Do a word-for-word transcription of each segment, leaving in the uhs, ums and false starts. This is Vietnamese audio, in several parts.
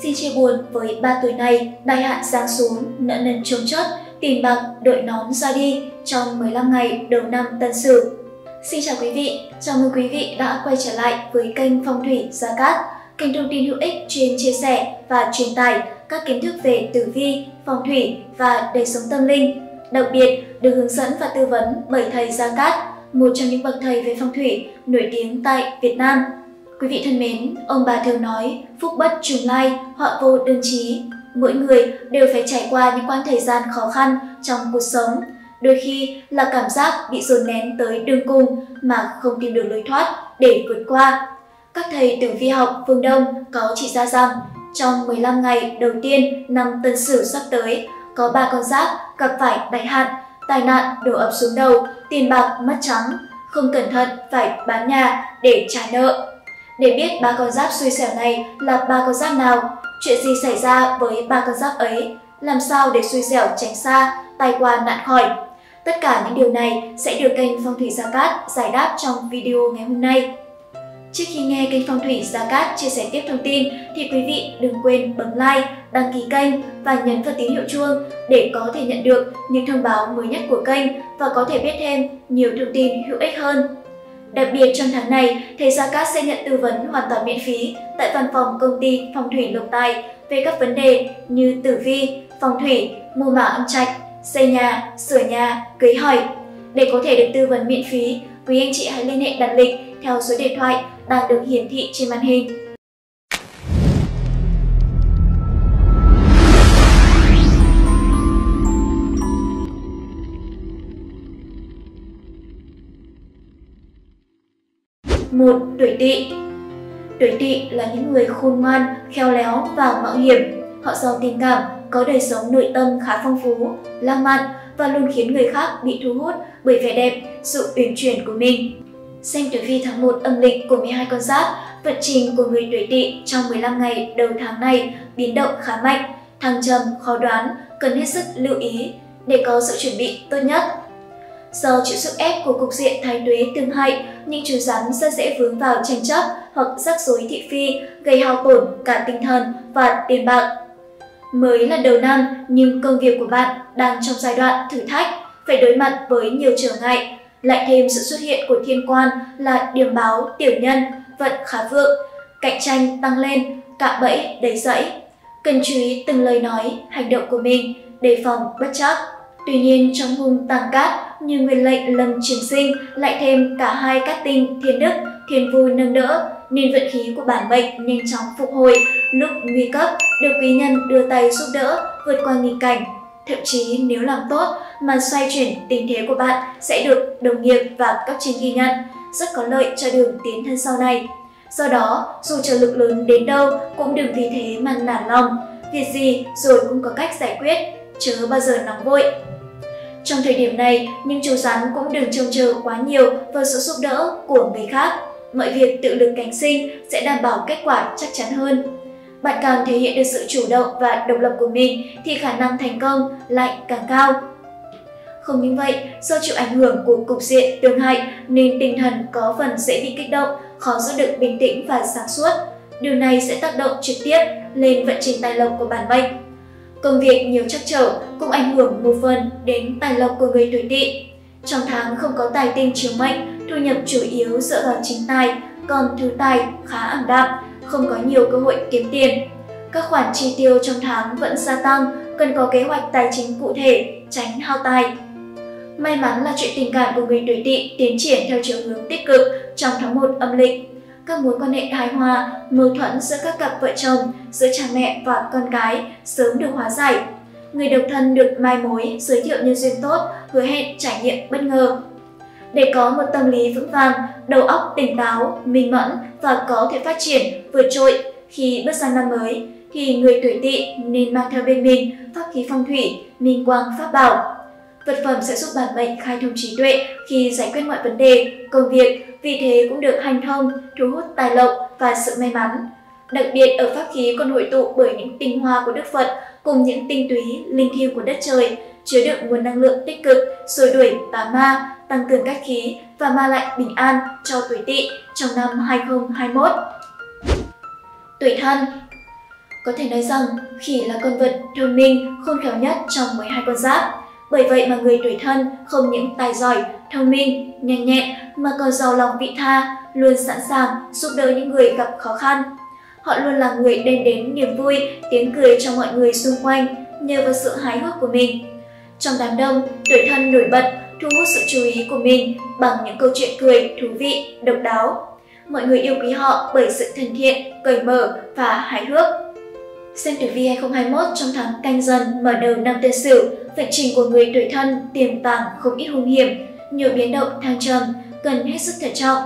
Xin chia buồn với ba tuổi này, đại hạn giáng xuống, nợ nần chồng chất, tiền bạc đội nón ra đi trong mười lăm ngày đầu năm Tân Sửu. Xin chào quý vị, chào mừng quý vị đã quay trở lại với kênh Phong thủy Gia Cát, kênh thông tin hữu ích chuyên chia sẻ và truyền tải các kiến thức về tử vi, phong thủy và đời sống tâm linh. Đặc biệt được hướng dẫn và tư vấn bởi thầy Gia Cát, một trong những bậc thầy về phong thủy nổi tiếng tại Việt Nam. Quý vị thân mến, ông bà thường nói phúc bất trùng lai, họa vô đơn chí. Mỗi người đều phải trải qua những quãng thời gian khó khăn trong cuộc sống. Đôi khi là cảm giác bị dồn nén tới đường cùng mà không tìm được lối thoát để vượt qua. Các thầy tử vi học phương Đông có chỉ ra rằng trong mười lăm ngày đầu tiên năm Tân Sửu sắp tới, có ba con giáp gặp phải đại hạn, tai nạn đổ ập xuống đầu, tiền bạc mất trắng, không cẩn thận phải bán nhà để trả nợ. Để biết ba con giáp xui xẻo này là ba con giáp nào, chuyện gì xảy ra với ba con giáp ấy, làm sao để xui xẻo tránh xa, tai qua nạn khỏi. Tất cả những điều này sẽ được kênh Phong thủy Gia Cát giải đáp trong video ngày hôm nay. Trước khi nghe kênh Phong thủy Gia Cát chia sẻ tiếp thông tin thì quý vị đừng quên bấm like, đăng ký kênh và nhấn vào tín hiệu chuông để có thể nhận được những thông báo mới nhất của kênh và có thể biết thêm nhiều thông tin hữu ích hơn. Đặc biệt trong tháng này, thầy Gia Cát sẽ nhận tư vấn hoàn toàn miễn phí tại văn phòng công ty Phong thủy Lộc Tài về các vấn đề như tử vi, phong thủy, mùa mã âm trạch, xây nhà, sửa nhà, cưới hỏi. Để có thể được tư vấn miễn phí, quý anh chị hãy liên hệ đặt lịch theo số điện thoại đang được hiển thị trên màn hình. một. Tuổi Tỵ. Tuổi Tỵ là những người khôn ngoan, khéo léo và mạo hiểm. Họ giàu tình cảm, có đời sống nội tâm khá phong phú, lãng mạn và luôn khiến người khác bị thu hút bởi vẻ đẹp, sự uyển chuyển của mình. Xem tử vi tháng một âm lịch của mười hai con giáp, vận trình của người tuổi Tỵ trong mười lăm ngày đầu tháng này biến động khá mạnh, thăng trầm, khó đoán, cần hết sức lưu ý để có sự chuẩn bị tốt nhất. Do chịu sức ép của cục diện thái tuế tương hại, những chú rắn rất dễ vướng vào tranh chấp hoặc rắc rối thị phi, gây hao tổn cả tinh thần và tiền bạc. Mới là đầu năm nhưng công việc của bạn đang trong giai đoạn thử thách, phải đối mặt với nhiều trở ngại. Lại thêm sự xuất hiện của thiên quan là điểm báo tiểu nhân, vận khá vượng, cạnh tranh tăng lên, cạm bẫy đầy rẫy. Cần chú ý từng lời nói, hành động của mình, đề phòng bất trắc. Tuy nhiên trong hung tàng cát như nguyên lệnh Lâm Trường Sinh lại thêm cả hai cát tinh thiên đức, thiên vui nâng đỡ, nên vận khí của bản mệnh nhanh chóng phục hồi, lúc nguy cấp được quý nhân đưa tay giúp đỡ vượt qua nghịch cảnh. Thậm chí nếu làm tốt mà xoay chuyển tình thế của bạn sẽ được đồng nghiệp và cấp trên ghi nhận, rất có lợi cho đường tiến thân sau này. Do đó, dù trở lực lớn đến đâu cũng đừng vì thế mà nản lòng, việc gì rồi cũng có cách giải quyết, chớ bao giờ nóng vội. Trong thời điểm này, nhưng chú rắn cũng đừng trông chờ quá nhiều vào sự giúp đỡ của người khác. Mọi việc tự lực cánh sinh sẽ đảm bảo kết quả chắc chắn hơn. Bạn càng thể hiện được sự chủ động và độc lập của mình thì khả năng thành công lại càng cao. Không những vậy, do chịu ảnh hưởng của cục diện tương hại nên tinh thần có phần dễ bị kích động, khó giữ được bình tĩnh và sáng suốt. Điều này sẽ tác động trực tiếp lên vận trình tài lộc của bản mệnh. Công việc nhiều trắc trở cũng ảnh hưởng một phần đến tài lộc của người tuổi Tỵ. Trong tháng không có tài tinh chiếu mệnh, thu nhập chủ yếu dựa vào chính tài, còn thứ tài khá ảm đạm, không có nhiều cơ hội kiếm tiền. Các khoản chi tiêu trong tháng vẫn gia tăng, cần có kế hoạch tài chính cụ thể, tránh hao tài. May mắn là chuyện tình cảm của người tuổi Tỵ tiến triển theo chiều hướng tích cực trong tháng một âm lịch. Các mối quan hệ hài hòa, mâu thuẫn giữa các cặp vợ chồng, giữa cha mẹ và con cái sớm được hóa giải. Người độc thân được mai mối, giới thiệu nhân duyên tốt, hứa hẹn trải nghiệm bất ngờ. Để có một tâm lý vững vàng, đầu óc tỉnh táo, minh mẫn và có thể phát triển vượt trội khi bước sang năm mới, thì người tuổi Tỵ nên mang theo bên mình pháp khí phong thủy, minh quang pháp bảo. Vật phẩm sẽ giúp bản mệnh khai thông trí tuệ khi giải quyết mọi vấn đề, công việc, vì thế cũng được hanh thông, thu hút tài lộc và sự may mắn. Đặc biệt ở pháp khí còn hội tụ bởi những tinh hoa của Đức Phật cùng những tinh túy, linh thiêng của đất trời, chứa đựng nguồn năng lượng tích cực, xua đuổi tà ma, tăng cường cát khí và mang lại bình an cho tuổi Tỵ trong năm hai không hai mốt. Tuổi Thân. Có thể nói rằng khỉ là con vật thông minh, khôn khéo nhất trong mười hai con giáp. Bởi vậy mà người tuổi Thân không những tài giỏi, thông minh, nhanh nhẹn mà còn giàu lòng vị tha, luôn sẵn sàng giúp đỡ những người gặp khó khăn. Họ luôn là người đem đến niềm vui, tiếng cười cho mọi người xung quanh nhờ vào sự hài hước của mình. Trong đám đông, tuổi Thân nổi bật, thu hút sự chú ý của mình bằng những câu chuyện cười thú vị, độc đáo. Mọi người yêu quý họ bởi sự thân thiện, cởi mở và hài hước. Xem tử vi hai không hai mốt trong tháng Canh Dần mở đầu năm Tân Sửu, vận trình của người tuổi Thân tiềm tàng không ít hung hiểm, nhiều biến động thăng trầm, cần hết sức thận trọng.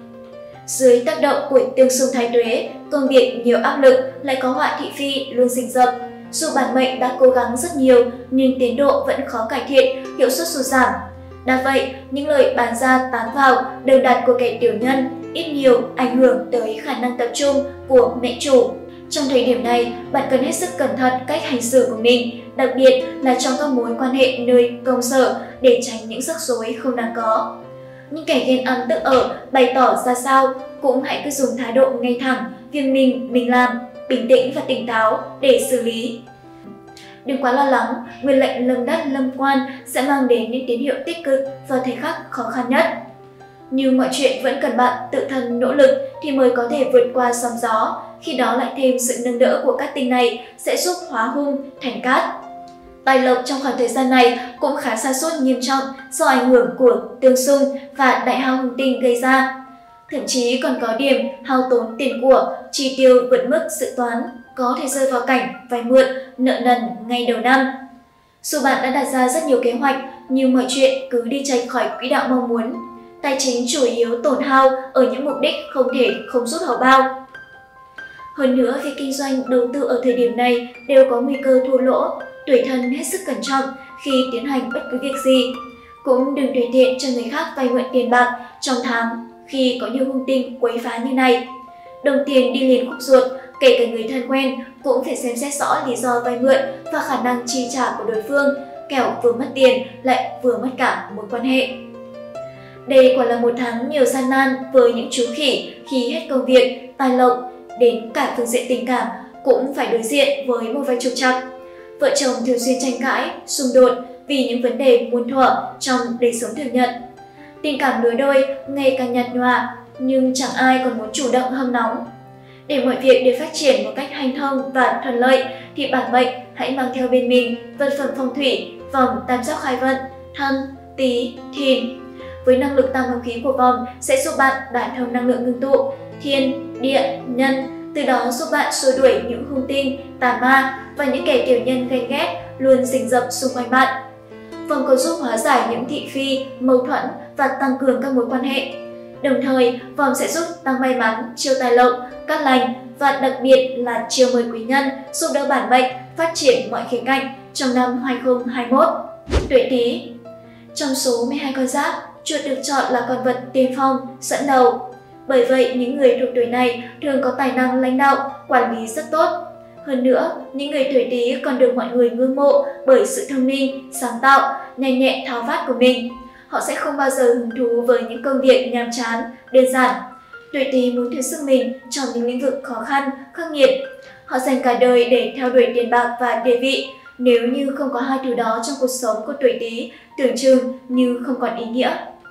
Dưới tác động của tương xung thái tuế, công việc nhiều áp lực, lại có họa thị phi luôn rình rập. Dù bản mệnh đã cố gắng rất nhiều nhưng tiến độ vẫn khó cải thiện, hiệu suất sụt giảm. Đã vậy, những lời bàn ra tán vào, đơn đặt của kẻ tiểu nhân ít nhiều ảnh hưởng tới khả năng tập trung của mệnh chủ. Trong thời điểm này, bạn cần hết sức cẩn thận cách hành xử của mình, đặc biệt là trong các mối quan hệ nơi công sở để tránh những rắc rối không đáng có. Những kẻ ghen ăn tức ở bày tỏ ra sao cũng hãy cứ dùng thái độ ngay thẳng, việc mình mình làm, bình tĩnh và tỉnh táo để xử lý. Đừng quá lo lắng, nguyên lệnh lâm đất lâm quan sẽ mang đến những tín hiệu tích cực vào thời khắc khó khăn nhất. Nhưng mọi chuyện vẫn cần bạn tự thân nỗ lực thì mới có thể vượt qua sóng gió, khi đó lại thêm sự nâng đỡ của các tinh này sẽ giúp hóa hung thành cát. Tài lộc trong khoảng thời gian này cũng khá sa sút nghiêm trọng do ảnh hưởng của tương xung và đại hao hung tinh gây ra. Thậm chí còn có điểm hao tốn tiền của, chi tiêu vượt mức dự toán, có thể rơi vào cảnh vay mượn, nợ nần ngay đầu năm. Dù bạn đã đặt ra rất nhiều kế hoạch nhưng mọi chuyện cứ đi chệch khỏi quỹ đạo mong muốn. Tài chính chủ yếu tổn hao ở những mục đích không thể không rút hầu bao. Hơn nữa, việc kinh doanh đầu tư ở thời điểm này đều có nguy cơ thua lỗ, tuổi Thân hết sức cẩn trọng khi tiến hành bất cứ việc gì. Cũng đừng tùy tiện cho người khác vay mượn tiền bạc trong tháng khi có nhiều hung tinh quấy phá như này. Đồng tiền đi liền khúc ruột, kể cả người thân quen cũng phải xem xét rõ lý do vay mượn và khả năng chi trả của đối phương, kẻo vừa mất tiền lại vừa mất cả mối quan hệ. Đây quả là một tháng nhiều gian nan với những chú khỉ khi hết công việc, tài lộc, đến cả phương diện tình cảm cũng phải đối diện với một vài trục trặc. Vợ chồng thường xuyên tranh cãi, xung đột vì những vấn đề muôn thuở trong đời sống thường nhật. Tình cảm lứa đôi ngày càng nhạt nhòa nhưng chẳng ai còn muốn chủ động hâm nóng. Để mọi việc đều phát triển một cách hanh thông và thuận lợi thì bản mệnh hãy mang theo bên mình vật phẩm phong thủy vòng tam giác khai vận Thân, Tý, Thìn. Với năng lực tam hợp khí của vòng sẽ giúp bạn đả thông năng lượng ngưng tụ thiên, địa, nhân, từ đó giúp bạn xua đuổi những hung tinh, tà ma và những kẻ tiểu nhân ghen ghét luôn rình rập xung quanh bạn. Vòng còn giúp hóa giải những thị phi, mâu thuẫn và tăng cường các mối quan hệ. Đồng thời, vòng sẽ giúp tăng may mắn, chiêu tài lộc, cát lành và đặc biệt là chiêu mời quý nhân, giúp đỡ bản mệnh phát triển mọi khía cạnh trong năm hai không hai mốt. Tuổi Tý. Trong số mười hai con giáp, chuột được chọn là con vật tiên phong, dẫn đầu. Bởi vậy, những người thuộc tuổi này thường có tài năng lãnh đạo, quản lý rất tốt. Hơn nữa, những người tuổi Tý còn được mọi người ngưỡng mộ bởi sự thông minh, sáng tạo, nhanh nhẹn tháo vát của mình. Họ sẽ không bao giờ hứng thú với những công việc nhàm chán, đơn giản. Tuổi Tý muốn thử sức mình trong những lĩnh vực khó khăn, khắc nghiệt. Họ dành cả đời để theo đuổi tiền bạc và địa vị. Nếu như không có hai thứ đó trong cuộc sống của tuổi Tý, tưởng chừng như không còn ý nghĩa.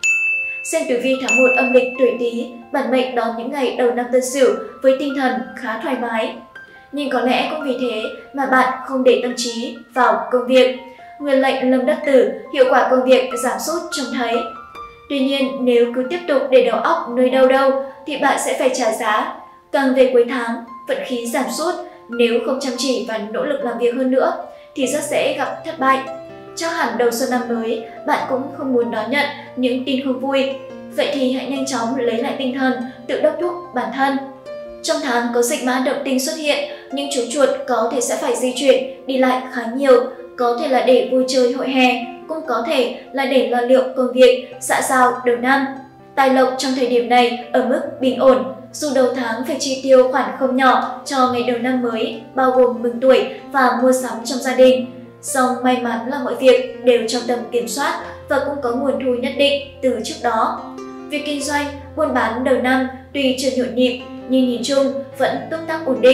Xem tử vi tháng một âm lịch tuổi Tý, bản mệnh đón những ngày đầu năm Tân Sửu với tinh thần khá thoải mái. Nhưng có lẽ cũng vì thế mà bạn không để tâm trí vào công việc. Nguyên lệnh lâm đất tử, hiệu quả công việc giảm sút trông thấy. Tuy nhiên, nếu cứ tiếp tục để đầu óc nơi đâu đâu thì bạn sẽ phải trả giá. Càng về cuối tháng, vận khí giảm sút, nếu không chăm chỉ và nỗ lực làm việc hơn nữa thì rất dễ gặp thất bại. Chắc hẳn đầu xuân năm mới, bạn cũng không muốn đón nhận những tin không vui. Vậy thì hãy nhanh chóng lấy lại tinh thần, tự đốc thúc bản thân. Trong tháng có dịch mã động tinh xuất hiện, những chú chuột có thể sẽ phải di chuyển, đi lại khá nhiều, có thể là để vui chơi hội hè, cũng có thể là để lo liệu công việc, xã giao đầu năm. Tài lộc trong thời điểm này ở mức bình ổn, dù đầu tháng phải chi tiêu khoản không nhỏ cho ngày đầu năm mới, bao gồm mừng tuổi và mua sắm trong gia đình. Song may mắn là mọi việc đều trong tầm kiểm soát và cũng có nguồn thu nhất định từ trước đó. Việc kinh doanh, buôn bán đầu năm tuy chưa nhộn nhịp nhưng nhìn chung vẫn túc tắc ổn định.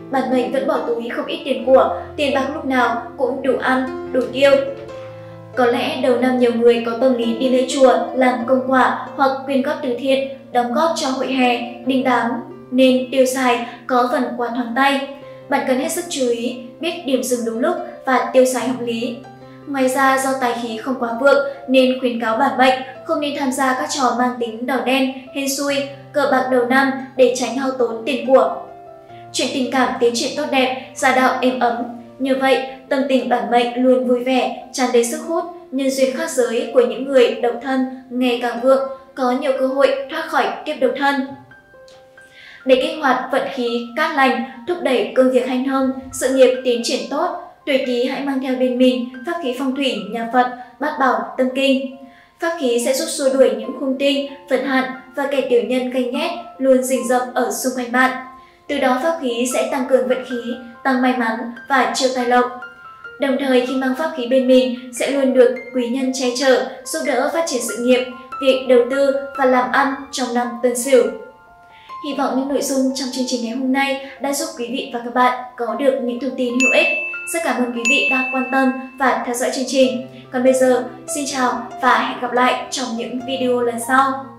bản mệnh vẫn bỏ túi không ít tiền của, tiền bạc lúc nào cũng đủ ăn, đủ tiêu. Có lẽ đầu năm nhiều người có tâm lý đi lễ chùa, làm công quả hoặc quyên góp từ thiện, đóng góp cho hội hè, đình đám, nên tiêu xài có phần quá thoáng tay. Bạn cần hết sức chú ý, biết điểm dừng đúng lúc và tiêu xài hợp lý. Ngoài ra, do tài khí không quá vượng nên khuyến cáo bản mệnh không nên tham gia các trò mang tính đỏ đen, hên xui, cờ bạc đầu năm để tránh hao tốn tiền của. Chuyện tình cảm tiến triển tốt đẹp, gia đạo êm ấm. Như vậy, tâm tình bản mệnh luôn vui vẻ, tràn đầy sức hút, nhân duyên khác giới của những người độc thân ngày càng vượng, có nhiều cơ hội thoát khỏi kiếp độc thân. Để kích hoạt vận khí cát lành, thúc đẩy công việc hanh thông, sự nghiệp tiến triển tốt, tuổi Tý hãy mang theo bên mình pháp khí phong thủy nhà Phật Bát Bảo Tâm Kinh. Pháp khí sẽ giúp xua đuổi những hung tinh, phật hạn và kẻ tiểu nhân ganh ghét luôn rình rập ở xung quanh bạn. Từ đó pháp khí sẽ tăng cường vận khí, tăng may mắn và chiêu tài lộc. Đồng thời khi mang pháp khí bên mình sẽ luôn được quý nhân che chở, giúp đỡ phát triển sự nghiệp, việc đầu tư và làm ăn trong năm Tân Sửu. Hy vọng những nội dung trong chương trình ngày hôm nay đã giúp quý vị và các bạn có được những thông tin hữu ích. Rất cảm ơn quý vị đã quan tâm và theo dõi chương trình. Còn bây giờ, xin chào và hẹn gặp lại trong những video lần sau.